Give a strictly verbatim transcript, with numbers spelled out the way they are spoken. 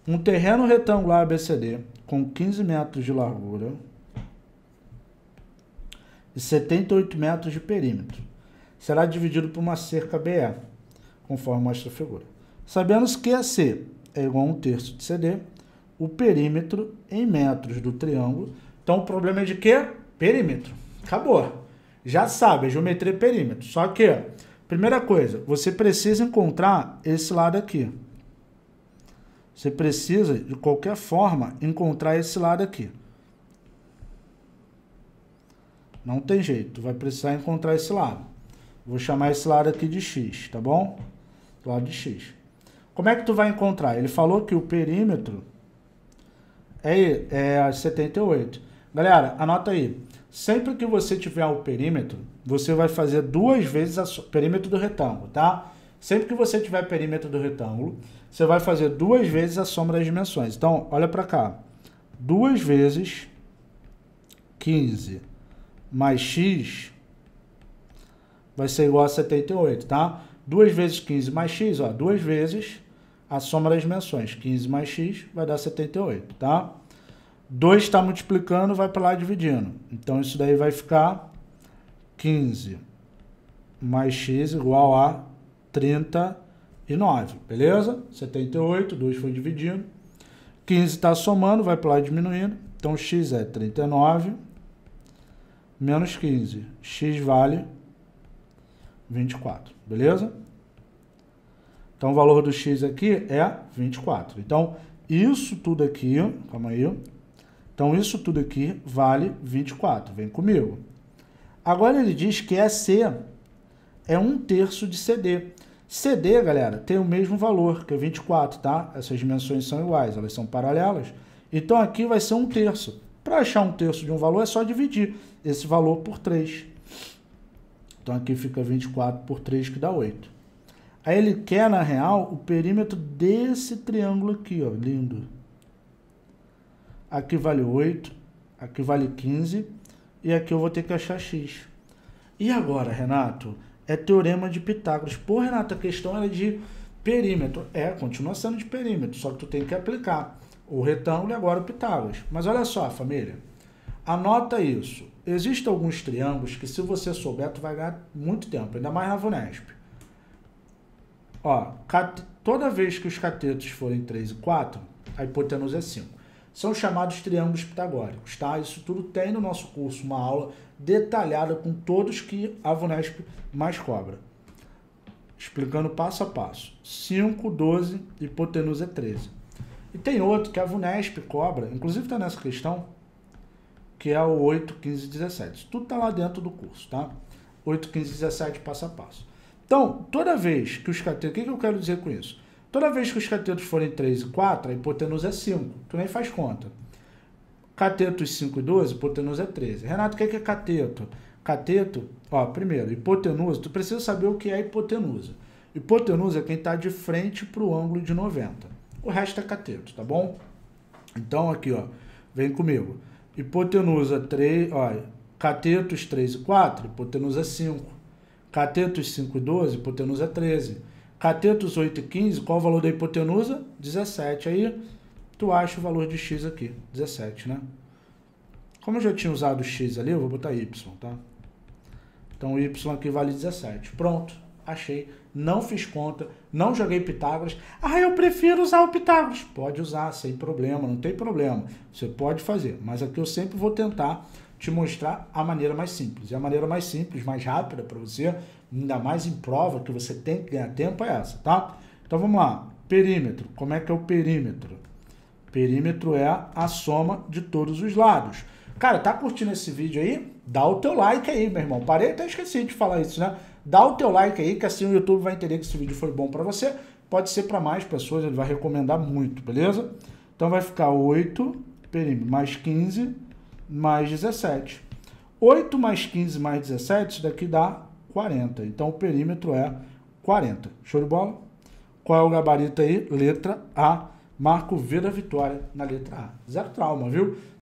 Um terreno retangular A B C D com quinze metros de largura e setenta e oito metros de perímetro será dividido por uma cerca B E, conforme mostra a figura. Sabendo que A C é igual a um terço de C D, o perímetro em metros do triângulo. Então o problema é de quê? Perímetro. Acabou. Já sabe, a geometria é perímetro. Só que, primeira coisa, você precisa encontrar esse lado aqui. Você precisa, de qualquer forma, encontrar esse lado aqui. Não tem jeito, tu vai precisar encontrar esse lado. Vou chamar esse lado aqui de X, tá bom? Lado de X. Como é que tu vai encontrar? Ele falou que o perímetro é, é setenta e oito. Galera, anota aí. Sempre que você tiver o perímetro, você vai fazer duas vezes o perímetro do retângulo, tá? Sempre que você tiver perímetro do retângulo, você vai fazer duas vezes a soma das dimensões. Então, olha para cá. duas vezes quinze mais x vai ser igual a setenta e oito, tá? duas vezes quinze mais x, ó, duas vezes a soma das dimensões. quinze mais x vai dar setenta e oito, tá? dois está multiplicando, vai para lá dividindo. Então, isso daí vai ficar quinze mais x igual a trinta e nove, beleza? setenta e oito, dois foi dividindo. quinze está somando, vai para lá diminuindo. Então, x é trinta e nove menos quinze. X vale vinte e quatro, beleza? Então, o valor do x aqui é vinte e quatro. Então, isso tudo aqui, calma aí. Então, isso tudo aqui vale vinte e quatro. Vem comigo. Agora, ele diz que A C é um terço de C D. C D, galera, tem o mesmo valor, que é vinte e quatro, tá? Essas dimensões são iguais, elas são paralelas. Então, aqui vai ser um terço. Para achar um terço de um valor, é só dividir esse valor por três. Então, aqui fica vinte e quatro por três, que dá oito. Aí, ele quer, na real, o perímetro desse triângulo aqui, ó, lindo. Aqui vale oito, aqui vale quinze, e aqui eu vou ter que achar x. E agora, Renato? É teorema de Pitágoras. Pô, Renato, a questão era de perímetro. É, continua sendo de perímetro, só que tu tem que aplicar o retângulo e agora o Pitágoras. Mas olha só, família, anota isso. Existem alguns triângulos que, se você souber, tu vai ganhar muito tempo, ainda mais na VUNESP. Ó, toda vez que os catetos forem três e quatro, a hipotenusa é cinco. São chamados triângulos pitagóricos, tá? Isso tudo tem no nosso curso, uma aula detalhada com todos que a VUNESP mais cobra. Explicando passo a passo. cinco, doze, hipotenusa é treze. E tem outro que a VUNESP cobra, inclusive está nessa questão, que é o oito, quinze, dezessete. Tudo está lá dentro do curso, tá? oito, quinze, dezessete, passo a passo. Então, toda vez que os catetos... O que, que eu quero dizer com isso? Toda vez que os catetos forem três e quatro, a hipotenusa é cinco. Tu nem faz conta. Catetos cinco e doze, hipotenusa é treze. Renato, o que é cateto? Cateto, ó, primeiro, hipotenusa, tu precisa saber o que é hipotenusa. Hipotenusa é quem está de frente para o ângulo de noventa. O resto é cateto, tá bom? Então, aqui, ó, vem comigo. Hipotenusa três, ó, catetos três e quatro, hipotenusa cinco. Catetos cinco e doze, hipotenusa treze. Catetos oito e quinze, qual o valor da hipotenusa? dezessete. Aí, tu acha o valor de x aqui, dezessete, né? Como eu já tinha usado x ali, eu vou botar y, tá? Então, o y aqui vale dezessete. Pronto, achei. Não fiz conta, não joguei Pitágoras. Ah, eu prefiro usar o Pitágoras. Pode usar, sem problema, não tem problema. Você pode fazer, mas aqui eu sempre vou tentar te mostrar a maneira mais simples. E a maneira mais simples, mais rápida para você, ainda mais em prova, que você tem que ganhar tempo, é essa, tá? Então, vamos lá. Perímetro. Como é que é o perímetro? Perímetro é a soma de todos os lados. Cara, tá curtindo esse vídeo aí? Dá o teu like aí, meu irmão. Parei, até esqueci de falar isso, né? Dá o teu like aí, que assim o YouTube vai entender que esse vídeo foi bom para você. Pode ser para mais pessoas, ele vai recomendar muito, beleza? Então, vai ficar oito, perímetro, mais quinze, mais dezessete. oito mais quinze mais dezessete, isso daqui dá quarenta. Então, o perímetro é quarenta. Show de bola? Qual é o gabarito aí? Letra A. Marco V da vitória na letra A. Zero trauma, viu?